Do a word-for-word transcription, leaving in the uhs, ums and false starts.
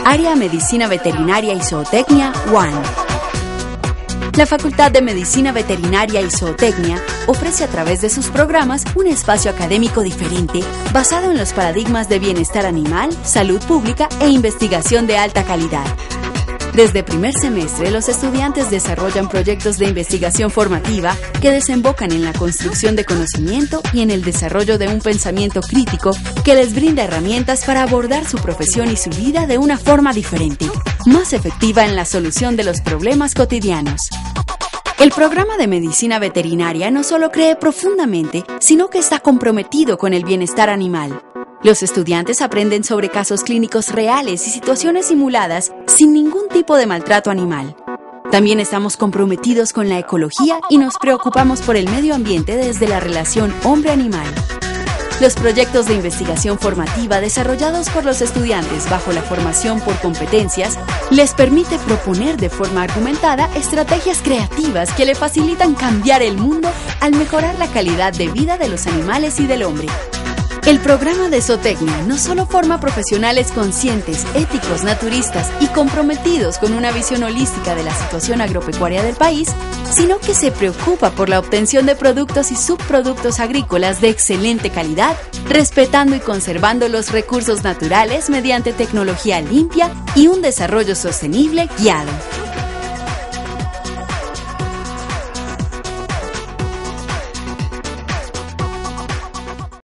Área Medicina Veterinaria y Zootecnia, U A N. La Facultad de Medicina Veterinaria y Zootecnia ofrece a través de sus programas un espacio académico diferente basado en los paradigmas de bienestar animal, salud pública e investigación de alta calidad. Desde primer semestre, los estudiantes desarrollan proyectos de investigación formativa que desembocan en la construcción de conocimiento y en el desarrollo de un pensamiento crítico que les brinda herramientas para abordar su profesión y su vida de una forma diferente, más efectiva en la solución de los problemas cotidianos. El programa de medicina veterinaria no solo cree profundamente, sino que está comprometido con el bienestar animal. Los estudiantes aprenden sobre casos clínicos reales y situaciones simuladas sin ningún tipo de maltrato animal. También estamos comprometidos con la ecología y nos preocupamos por el medio ambiente desde la relación hombre-animal. Los proyectos de investigación formativa desarrollados por los estudiantes bajo la formación por competencias les permite proponer de forma argumentada estrategias creativas que le facilitan cambiar el mundo al mejorar la calidad de vida de los animales y del hombre. El programa de Zootecnia no solo forma profesionales conscientes, éticos, naturistas y comprometidos con una visión holística de la situación agropecuaria del país, sino que se preocupa por la obtención de productos y subproductos agrícolas de excelente calidad, respetando y conservando los recursos naturales mediante tecnología limpia y un desarrollo sostenible guiado.